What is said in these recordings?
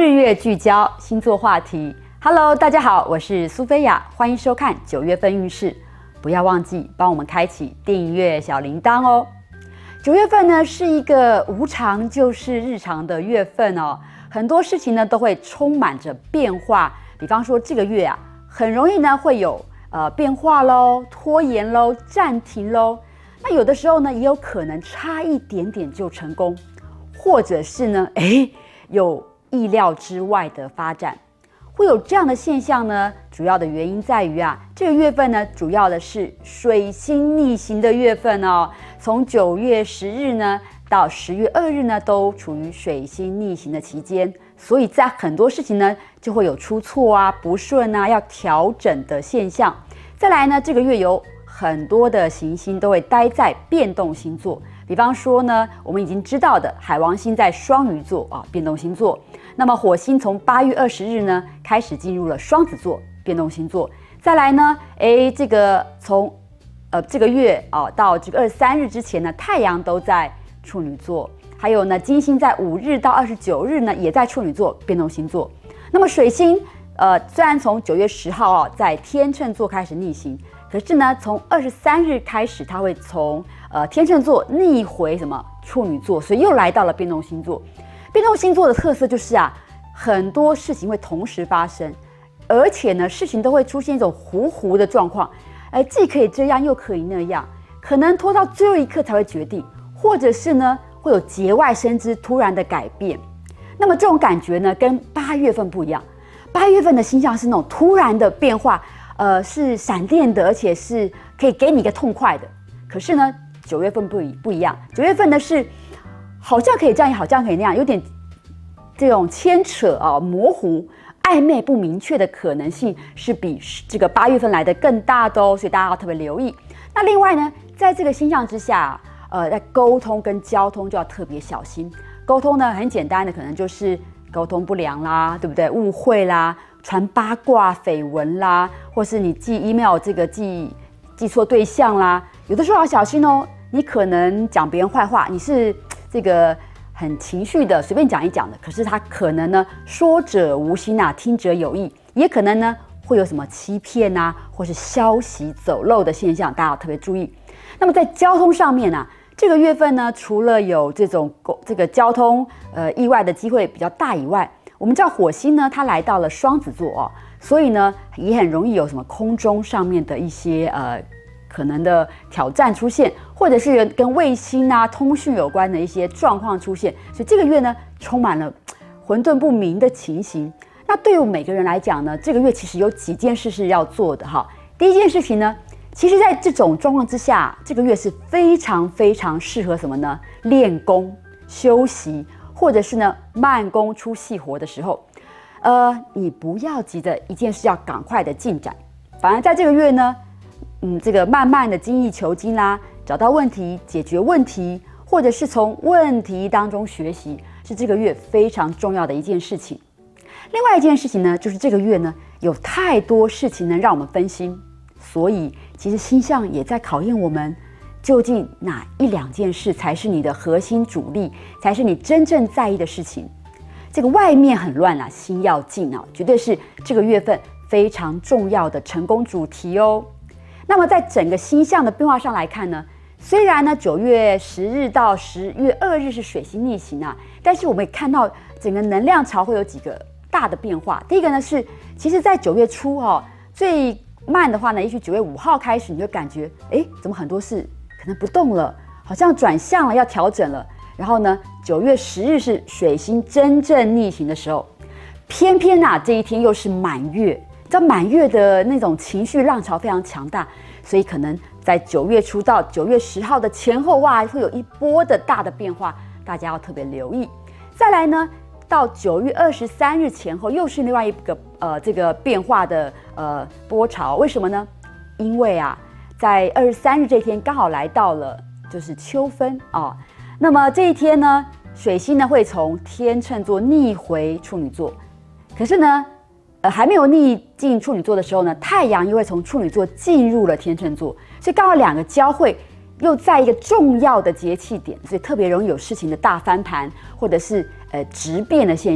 日月聚焦星座话题。Hello， 大家好，我是苏菲亚，欢迎收看9月份运势。不要忘记帮我们开启订阅小铃铛哦。9月份呢是一个无常就是日常的月份哦，很多事情呢都会充满着变化。比方说这个月啊，很容易呢会有变化咯、拖延咯、暂停咯。那有的时候呢也有可能差一点点就成功，或者是呢有意料之外的发展。会有这样的现象呢，主要的原因在于这个月份呢，主要的是水星逆行的月份哦。从9月10日呢到10月2日呢，都处于水星逆行的期间，所以在很多事情呢就会有出错不顺要调整的现象。再来呢，这个月有很多的行星都会待在变动星座，比方说呢，我们已经知道的海王星在双鱼座变动星座。那么火星从8月20日呢开始进入了双子座，变动星座。再来呢，这个从这个月到这个23日之前呢，太阳都在处女座。还有呢，金星在5日到29日呢也在处女座，变动星座。那么水星虽然从9月10号在天秤座开始逆行，可是呢，从23日开始，它会从天秤座逆回处女座，所以又来到了变动星座。变动星座的特色就是很多事情会同时发生，而且呢，事情都会出现一种糊糊的状况，既可以这样又可以那样，可能拖到最后一刻才会决定，或者是呢会有节外生枝突然的改变。那么这种感觉呢，跟8月份不一样。8月份的星象是那种突然的变化，是闪电的，而且是可以给你一个痛快的。可是呢，9月份不一样。9月份呢是好像可以这样，好像可以那样，有点这种牵扯模糊、暧昧不明确的可能性是比这个8月份来的更大的哦，所以大家要特别留意。那另外呢，在这个星象之下，在沟通跟交通就要特别小心。沟通呢很简单的，可能就是沟通不良啦，对不对？误会啦，传八卦绯闻啦，或是你寄 email 寄错对象啦，有的时候要小心哦。你可能讲别人坏话，你是这个很情绪的，随便讲一讲的，可是他可能呢说者无心听者有意，也可能呢会有什么欺骗或是消息走漏的现象，大家要特别注意。那么在交通上面这个月份呢，除了有这个交通意外的机会比较大以外，我们知道火星呢它来到了双子座所以呢也很容易有什么空中上面的一些可能的挑战出现，或者是跟卫星通讯有关的一些状况出现，所以这个月呢充满了混沌不明的情形。那对于我们每个人来讲呢，这个月其实有几件事是要做的第一件事情呢，其实在这种状况之下，这个月是非常非常适合什么呢？练功、休息，或者是呢慢工出细活的时候。你不要急着一件事要赶快的进展，反而在这个月呢这个慢慢的精益求精啦，找到问题，解决问题，或者是从问题当中学习，是这个月非常重要的一件事情。另外一件事情呢，就是这个月呢有太多事情能让我们分心，所以其实星象也在考验我们，究竟哪1-2件事才是你的核心主力，才是你真正在意的事情。这个外面很乱心要静绝对是这个月份非常重要的成功主题哦。那么在整个星象的变化上来看呢，虽然呢9月10日到10月2日是水星逆行但是我们也看到整个能量潮会有几个大的变化。第一个呢是，其实在9月初最慢的话呢，也许9月5号开始你就感觉怎么很多事可能不动了，好像转向了，要调整了。然后呢9月10日是水星真正逆行的时候，偏偏这一天又是满月。知道满月的那种情绪浪潮非常强大，所以可能在9月初到9月10号的前后会有一波的大的变化，大家要特别留意。再来呢，到9月23日前后又是另外一个这个变化的波潮。为什么呢？因为在23日这天刚好来到了就是秋分那么这一天呢，水星呢会从天秤座逆回处女座，可是呢还没有逆进处女座的时候呢，太阳又会从处女座进入了天秤座，所以刚好2个交汇，又在一个重要的节气点，所以特别容易有事情的大翻盘，或者是质变的现象。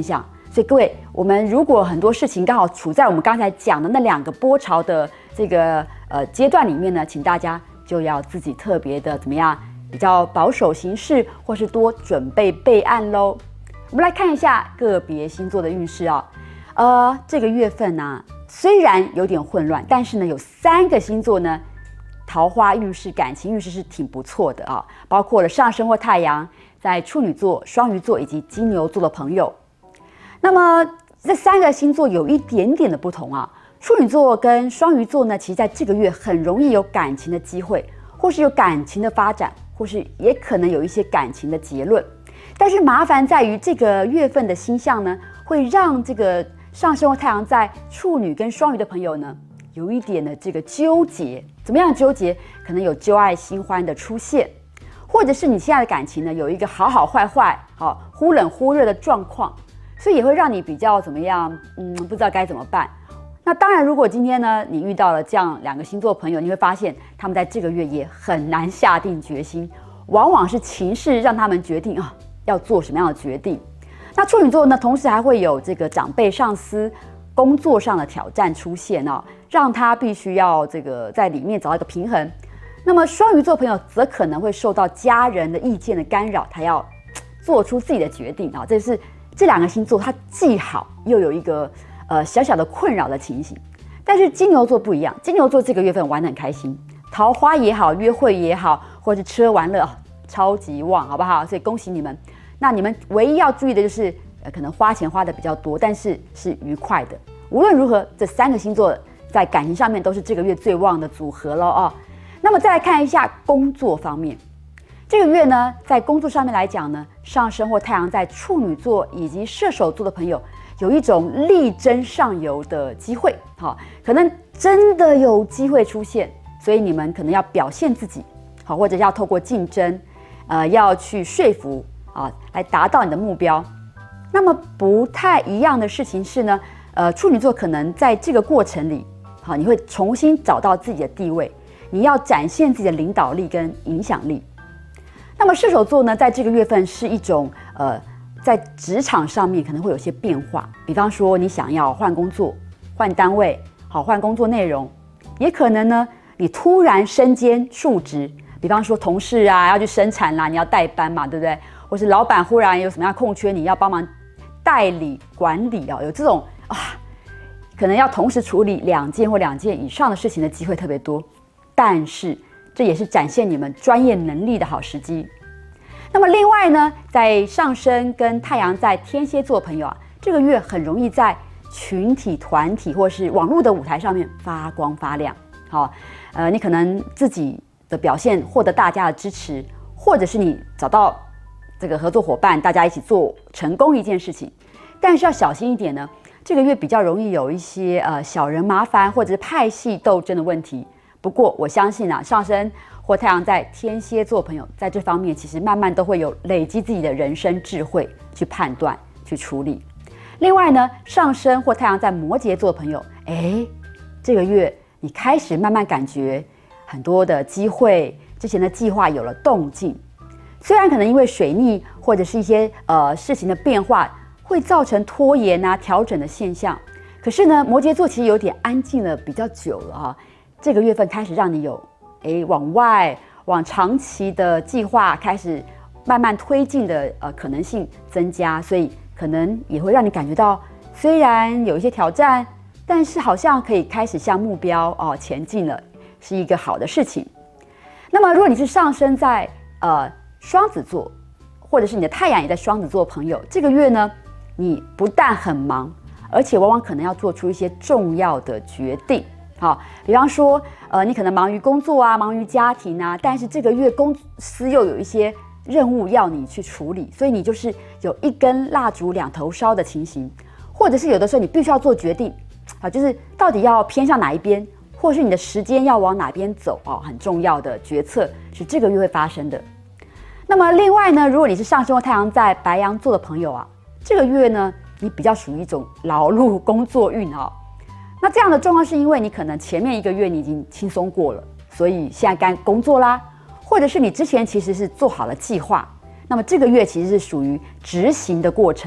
所以各位，我们如果很多事情刚好处在我们刚才讲的那2个波潮的这个阶段里面呢，请大家就要自己特别的怎么样，比较保守行事，或是多准备备案喽。我们来看一下个别星座的运势啊。这个月份呢，虽然有点混乱，但是呢，有3个星座呢，桃花运势、感情运势是挺不错的啊，包括了上升或太阳在处女座、双鱼座以及金牛座的朋友。那么这3个星座有一点点的不同啊。处女座跟双鱼座呢，其实在这个月很容易有感情的机会，或是有感情的发展，或是也可能有一些感情的结论。但是麻烦在于这个月份的星象呢，会让这个上升或太阳在处女跟双鱼的朋友呢，有一点的这个纠结。怎么样纠结？可能有旧爱新欢的出现，或者是你现在的感情呢，有一个好好坏坏、忽冷忽热的状况。所以也会让你比较怎么样？不知道该怎么办。那当然，如果今天呢，你遇到了这样2个星座朋友，你会发现他们在这个月也很难下定决心，往往是情势让他们决定要做什么样的决定。那处女座呢，同时还会有这个长辈、上司、工作上的挑战出现让他必须要这个在里面找到一个平衡。那么双鱼座朋友则可能会受到家人的意见的干扰，他要做出自己的决定这是。这2个星座它既好又有一个小小的困扰的情形，但是金牛座不一样，金牛座这个月份玩得很开心，桃花也好，约会也好，或是吃喝玩乐超级旺，好不好？所以恭喜你们。那你们唯一要注意的就是可能花钱花的比较多，但是是愉快的。无论如何，这3个星座在感情上面都是这个月最旺的组合了那么再来看一下工作方面。这个月呢，在工作上面来讲呢，上升或太阳在处女座以及射手座的朋友，有一种力争上游的机会，可能真的有机会出现，所以你们可能要表现自己，或者要透过竞争，要去说服来达到你的目标。那么不太一样的事情是呢，处女座可能在这个过程里，你会重新找到自己的地位，你要展现自己的领导力跟影响力。那么射手座呢，在这个月份是一种在职场上面可能会有些变化，比方说你想要换工作、换单位、换工作内容，也可能呢你突然身兼数职，比方说同事要去生产啦，你要代班嘛，对不对？或是老板忽然有什么样空缺，你要帮忙代理管理有这种可能要同时处理2件或2件以上的事情的机会特别多，但是这也是展现你们专业能力的好时机。那么另外呢，在上升跟太阳在天蝎座的朋友这个月很容易在群体、团体或是网络的舞台上面发光发亮。你可能自己的表现获得大家的支持，或者是你找到这个合作伙伴，大家一起做成功一件事情。但是要小心一点呢，这个月比较容易有一些小人麻烦或者是派系斗争的问题。不过我相信上升或太阳在天蝎座朋友在这方面其实慢慢都会有累积自己的人生智慧去判断、去处理。另外呢，上升或太阳在摩羯座的朋友，这个月你开始慢慢感觉很多的机会，之前的计划有了动静。虽然可能因为水逆或者是一些事情的变化，会造成拖延调整的现象，可是呢，摩羯座其实有点安静了比较久了这个月份开始让你有往长期的计划开始慢慢推进的可能性增加，所以可能也会让你感觉到虽然有一些挑战，但是好像可以开始向目标前进了，是一个好的事情。那么如果你是上升在双子座，或者是你的太阳也在双子座的朋友，这个月呢，你不但很忙，而且往往可能要做出一些重要的决定。比方说，你可能忙于工作忙于家庭但是这个月公司又有一些任务要你去处理，所以你就是有一根蜡烛2头烧的情形，或者是有的时候你必须要做决定，就是到底要偏向哪一边，或是你的时间要往哪边走很重要的决策是这个月会发生的。那么另外呢，如果你是上升或太阳在白羊座的朋友这个月呢，你比较属于一种劳碌工作运那这样的状况是因为你可能前面1个月你已经轻松过了，所以现在该工作啦，或者是你之前其实是做好了计划，那么这个月其实是属于执行的过程，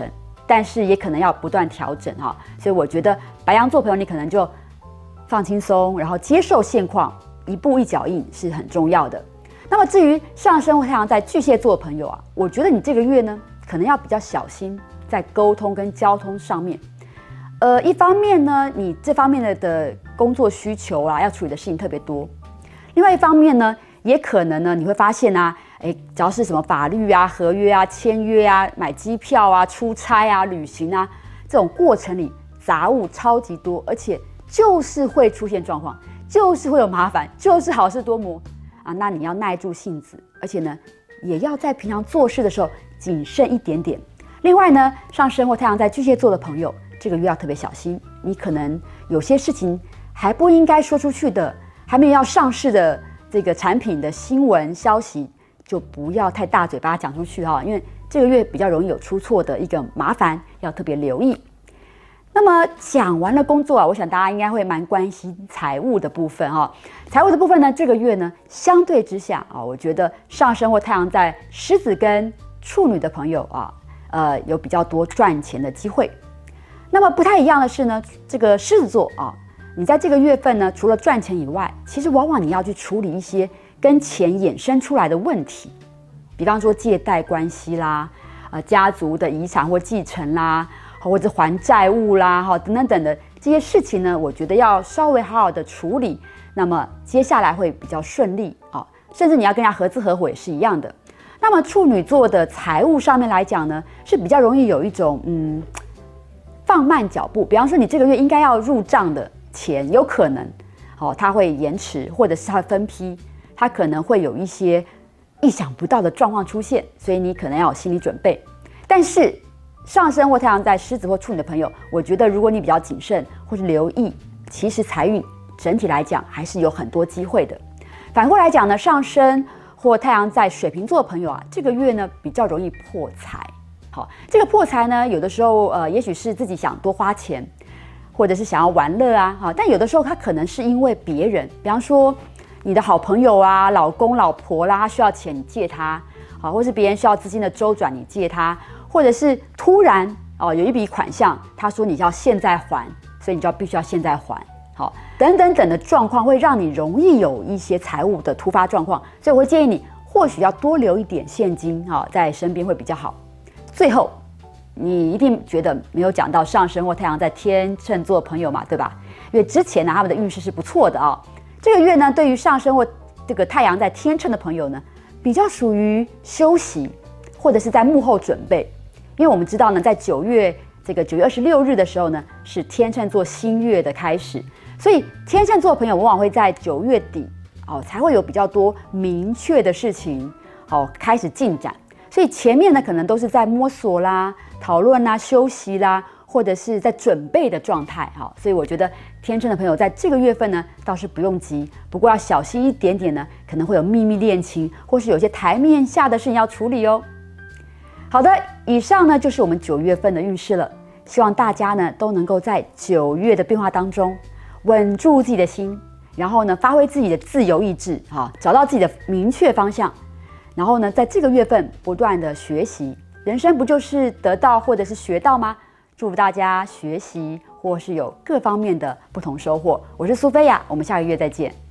但是也可能要不断调整哈。所以我觉得白羊座朋友，你可能就放轻松，然后接受现况，一步一脚印是很重要的。那么至于上升或太阳在巨蟹座的朋友啊，我觉得你这个月呢，可能要比较小心在沟通跟交通上面。一方面呢，你这方面的工作需求啊，要处理的事情特别多；另外一方面呢，也可能呢，你会发现啊，只要是什么法律啊、合约啊、签约啊、买机票啊、出差啊、旅行啊，这种过程里杂物超级多，而且就是会出现状况，就是会有麻烦，就是好事多磨啊。那你要耐住性子，而且呢，也要在平常做事的时候谨慎一点点。另外呢，上升或太阳在巨蟹座的朋友，这个月要特别小心，你可能有些事情还不应该说出去的，还没有要上市的这个产品的新闻消息，就不要太大嘴巴讲出去哈，因为这个月比较容易有出错的一个麻烦，要特别留意。那么讲完了工作啊，我想大家应该会蛮关心财务的部分哈。财务的部分呢，这个月呢，相对之下啊，我觉得上升或太阳在狮子跟处女的朋友啊，有比较多赚钱的机会。那么不太一样的是呢，这个狮子座啊，你在这个月份呢，除了赚钱以外，其实往往你要去处理一些跟钱衍生出来的问题，比方说借贷关系啦，家族的遗产或继承啦，或者还债务啦，等等等的这些事情呢，我觉得要稍微好好的处理，那么接下来会比较顺利啊，甚至你要跟人家合资合伙也是一样的。那么处女座的财务上面来讲呢，是比较容易有一种放慢脚步，比方说你这个月应该要入账的钱，有可能它会延迟，或者是它分批，它可能会有一些意想不到的状况出现，所以你可能要有心理准备。但是上升或太阳在狮子或处女的朋友，我觉得如果你比较谨慎或是留意，其实财运整体来讲还是有很多机会的。反过来讲呢，上升或太阳在水瓶座的朋友啊，这个月呢比较容易破财。好，这个破财呢，有的时候也许是自己想多花钱，或者是想要玩乐啊，但有的时候他可能是因为别人，比方说你的好朋友啊、老公老婆啦，他需要钱你借他，好，或是别人需要资金的周转你借他，或者是突然有一笔款项，他说你要现在还，所以你就必须要现在还，好，等等等的状况会让你容易有一些财务的突发状况，所以我会建议你或许要多留一点现金在身边会比较好。最后，你一定觉得没有讲到上升或太阳在天秤座的朋友嘛，对吧？因为之前呢，他们的运势是不错的这个月呢，对于上升或这个太阳在天秤的朋友呢，比较属于休息，或者是在幕后准备。因为我们知道呢，在9月26日的时候呢，是天秤座新月的开始，所以天秤座的朋友往往会在9月底才会有比较多明确的事情开始进展。所以前面呢，可能都是在摸索啦、讨论啦、休息啦，或者是在准备的状态所以我觉得天秤的朋友在这个月份呢，倒是不用急，不过要小心一点点呢，可能会有秘密恋情，或是有些台面下的事情要处理哦。好的，以上呢就是我们9月份的运势了，希望大家呢都能够在9月的变化当中稳住自己的心，然后呢发挥自己的自由意志找到自己的明确方向。然后呢，在这个月份不断的学习，人生不就是得到或者是学到吗？祝福大家学习或是有各方面的不同收获。我是苏菲亚，我们下个月再见。